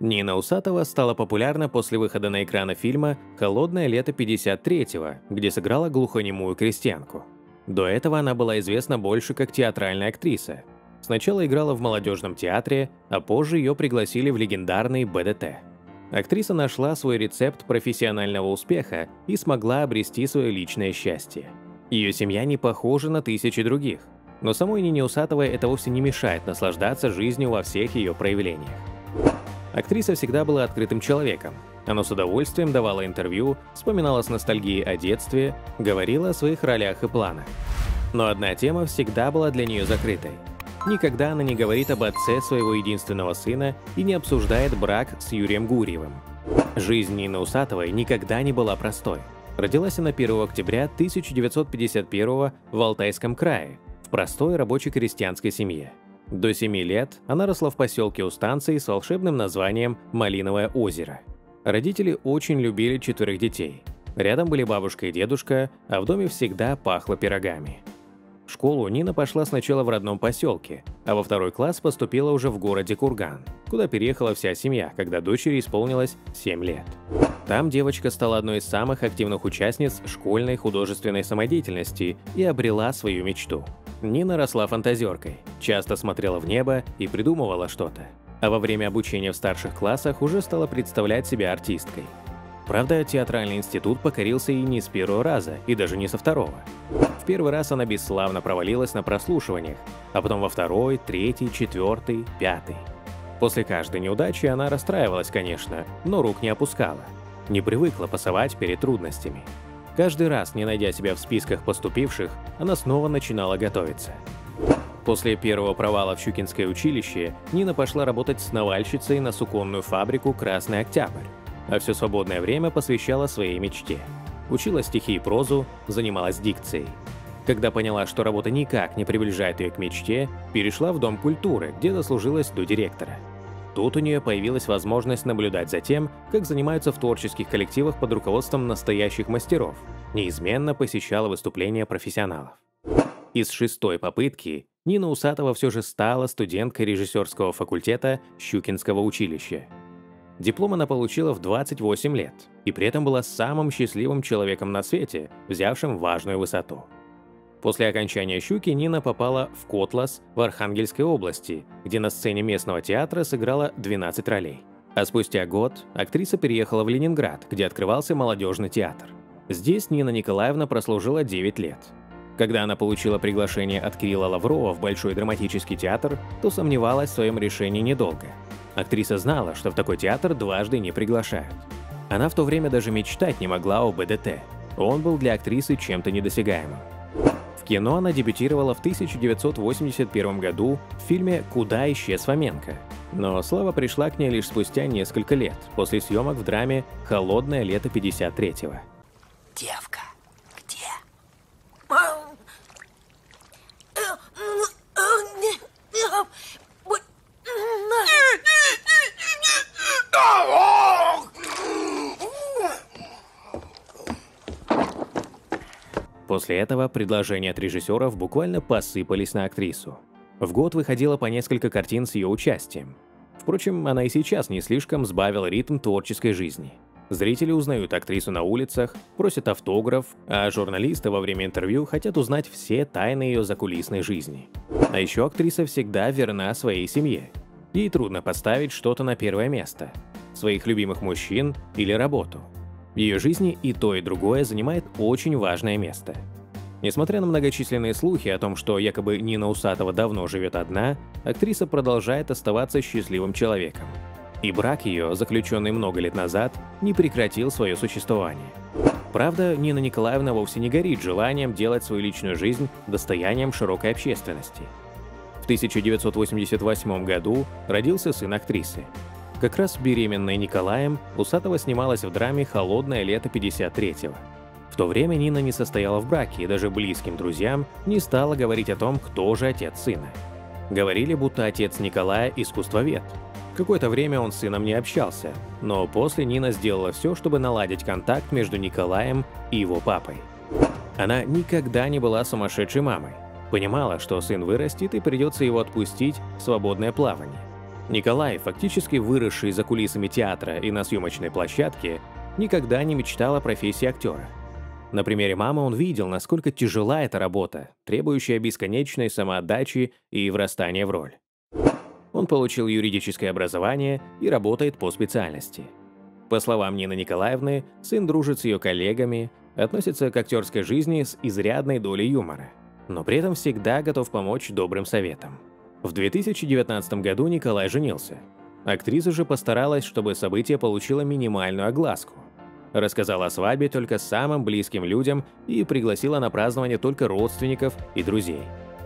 Нина Усатова стала популярна после выхода на экраны фильма «Холодное лето 53-го», где сыграла глухонемую крестьянку. До этого она была известна больше как театральная актриса. Сначала играла в молодежном театре, а позже ее пригласили в легендарный БДТ. Актриса нашла свой рецепт профессионального успеха и смогла обрести свое личное счастье. Ее семья не похожа на тысячи других, но самой Нине Усатовой это вовсе не мешает наслаждаться жизнью во всех ее проявлениях. Актриса всегда была открытым человеком. Она с удовольствием давала интервью, вспоминала с ностальгией о детстве, говорила о своих ролях и планах. Но одна тема всегда была для нее закрытой. Никогда она не говорит об отце своего единственного сына и не обсуждает брак с Юрием Гурьевым. Жизнь Нины Усатовой никогда не была простой. Родилась она 1 октября 1951 в Алтайском крае, в простой рабочей крестьянской семье. До 7 лет она росла в поселке у станции с волшебным названием Малиновое озеро. Родители очень любили 4 детей. Рядом были бабушка и дедушка, а в доме всегда пахло пирогами. В школу Нина пошла сначала в родном поселке, а во 2 класс поступила уже в городе Курган, куда переехала вся семья, когда дочери исполнилось 7 лет. Там девочка стала одной из самых активных участниц школьной художественной самодеятельности и обрела свою мечту. Нина росла фантазеркой, часто смотрела в небо и придумывала что-то. А во время обучения в старших классах уже стала представлять себя артисткой. Правда, театральный институт покорился ей не с первого раза, и даже не со второго. В первый раз она бесславно провалилась на прослушиваниях, а потом во 2-й, 3-й, 4-й, 5-й. После каждой неудачи она расстраивалась, конечно, но рук не опускала. Не привыкла пасовать перед трудностями. Каждый раз, не найдя себя в списках поступивших, она снова начинала готовиться. После первого провала в Щукинское училище Нина пошла работать сновальщицей на суконную фабрику «Красный Октябрь», а все свободное время посвящала своей мечте. Учила стихи и прозу, занималась дикцией. Когда поняла, что работа никак не приближает ее к мечте, перешла в Дом культуры, где дослужилась до директора. Тут у нее появилась возможность наблюдать за тем, как занимаются в творческих коллективах под руководством настоящих мастеров. Неизменно посещала выступления профессионалов. Из 6-й попытки Нина Усатова все же стала студенткой режиссерского факультета Щукинского училища. Диплом она получила в 28 лет, и при этом была самым счастливым человеком на свете, взявшим важную высоту. После окончания «Щуки» Нина попала в Котлас в Архангельской области, где на сцене местного театра сыграла 12 ролей. А спустя год актриса переехала в Ленинград, где открывался молодежный театр. Здесь Нина Николаевна прослужила 9 лет. Когда она получила приглашение от Кирилла Лаврова в Большой драматический театр, то сомневалась в своем решении недолго. Актриса знала, что в такой театр дважды не приглашают. Она в то время даже мечтать не могла о БДТ. Он был для актрисы чем-то недосягаемым. В кино она дебютировала в 1981 году в фильме «Куда исчез Фоменко?». Но слава пришла к ней лишь спустя несколько лет, после съемок в драме «Холодное лето 53-го». Девка, где? После этого предложения от режиссеров буквально посыпались на актрису. В год выходило по несколько картин с ее участием. Впрочем, она и сейчас не слишком сбавила ритм творческой жизни. Зрители узнают актрису на улицах, просят автограф, а журналисты во время интервью хотят узнать все тайны ее закулисной жизни. А еще актриса всегда верна своей семье. Ей трудно поставить что-то на первое место – своих любимых мужчин или работу. В ее жизни и то, и другое занимает очень важное место. Несмотря на многочисленные слухи о том, что якобы Нина Усатова давно живет одна, актриса продолжает оставаться счастливым человеком. И брак ее, заключенный много лет назад, не прекратил свое существование. Правда, Нина Николаевна вовсе не горит желанием делать свою личную жизнь достоянием широкой общественности. В 1988 году родился сын актрисы. Как раз беременная Николаем, Усатова снималась в драме «Холодное лето 53-го». В то время Нина не состояла в браке и даже близким друзьям не стала говорить о том, кто же отец сына. Говорили, будто отец Николая – искусствовед. Какое-то время он с сыном не общался, но после Нина сделала все, чтобы наладить контакт между Николаем и его папой. Она никогда не была сумасшедшей мамой. Понимала, что сын вырастет и придется его отпустить в свободное плавание. Николай, фактически выросший за кулисами театра и на съемочной площадке, никогда не мечтал о профессии актера. На примере мамы он видел, насколько тяжела эта работа, требующая бесконечной самоотдачи и врастания в роль. Он получил юридическое образование и работает по специальности. По словам Нины Николаевны, сын дружит с ее коллегами, относится к актерской жизни с изрядной долей юмора, но при этом всегда готов помочь добрым советом. В 2019 году Николай женился. Актриса же постаралась, чтобы событие получило минимальную огласку. Рассказала о свадьбе только самым близким людям и пригласила на празднование только родственников и друзей.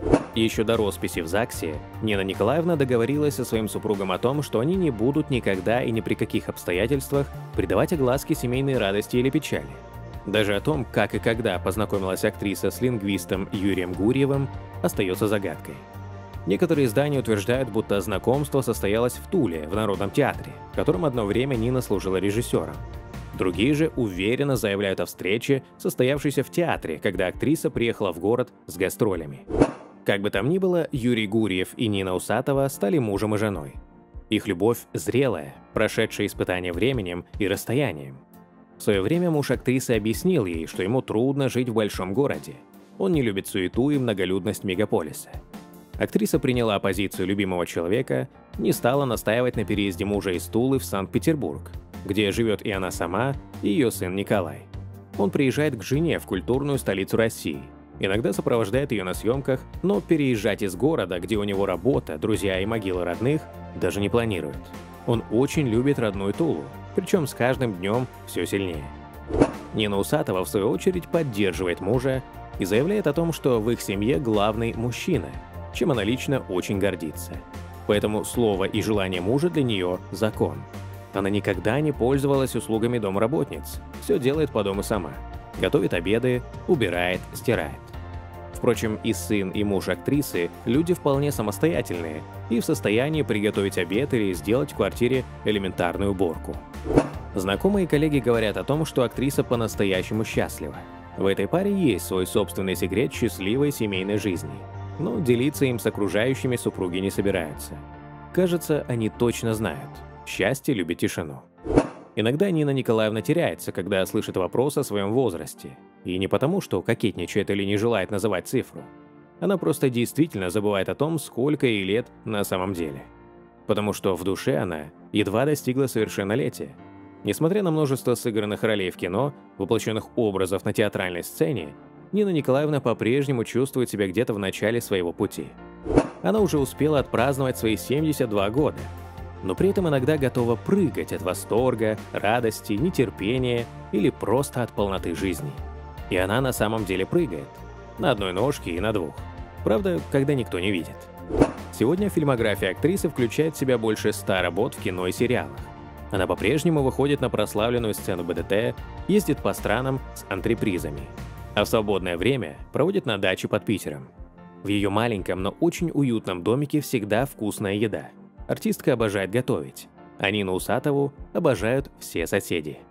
Еще до росписи в ЗАГСе Нина Николаевна договорилась со своим супругом о том, что они не будут никогда и ни при каких обстоятельствах придавать огласке семейной радости или печали. Даже о том, как и когда познакомилась актриса с лингвистом Юрием Гурьевым, остается загадкой. Некоторые издания утверждают, будто знакомство состоялось в Туле, в Народном театре, в котором одно время Нина служила режиссером. Другие же уверенно заявляют о встрече, состоявшейся в театре, когда актриса приехала в город с гастролями. Как бы там ни было, Юрий Гурьев и Нина Усатова стали мужем и женой. Их любовь зрелая, прошедшая испытания временем и расстоянием. В свое время муж актрисы объяснил ей, что ему трудно жить в большом городе. Он не любит суету и многолюдность мегаполиса. Актриса приняла позицию любимого человека, не стала настаивать на переезде мужа из Тулы в Санкт-Петербург, где живет и она сама, и ее сын Николай. Он приезжает к жене в культурную столицу России, иногда сопровождает ее на съемках, но переезжать из города, где у него работа, друзья и могилы родных, даже не планирует. Он очень любит родную Тулу, причем с каждым днем все сильнее. Нина Усатова, в свою очередь, поддерживает мужа и заявляет о том, что в их семье главный мужчина, чем она лично очень гордится. Поэтому слово и желание мужа для нее – закон. Она никогда не пользовалась услугами домработниц, все делает по дому сама. Готовит обеды, убирает, стирает. Впрочем, и сын, и муж актрисы – люди вполне самостоятельные и в состоянии приготовить обед или сделать в квартире элементарную уборку. Знакомые и коллеги говорят о том, что актриса по-настоящему счастлива. В этой паре есть свой собственный секрет счастливой семейной жизни, но делиться им с окружающими супруги не собираются. Кажется, они точно знают – счастье любит тишину. Иногда Нина Николаевна теряется, когда слышит вопрос о своем возрасте. И не потому, что кокетничает или не желает называть цифру. Она просто действительно забывает о том, сколько ей лет на самом деле. Потому что в душе она едва достигла совершеннолетия. Несмотря на множество сыгранных ролей в кино, воплощенных образов на театральной сцене, Нина Николаевна по-прежнему чувствует себя где-то в начале своего пути. Она уже успела отпраздновать свои 72 года. Но при этом иногда готова прыгать от восторга, радости, нетерпения или просто от полноты жизни. И она на самом деле прыгает. На одной ножке и на двух. Правда, когда никто не видит. Сегодня фильмография актрисы включает в себя больше 100 работ в кино и сериалах. Она по-прежнему выходит на прославленную сцену БДТ, ездит по странам с антрепризами. А в свободное время проводит на даче под Питером. В ее маленьком, но очень уютном домике всегда вкусная еда. Артистка обожает готовить, а Нину Усатову обожают все соседи.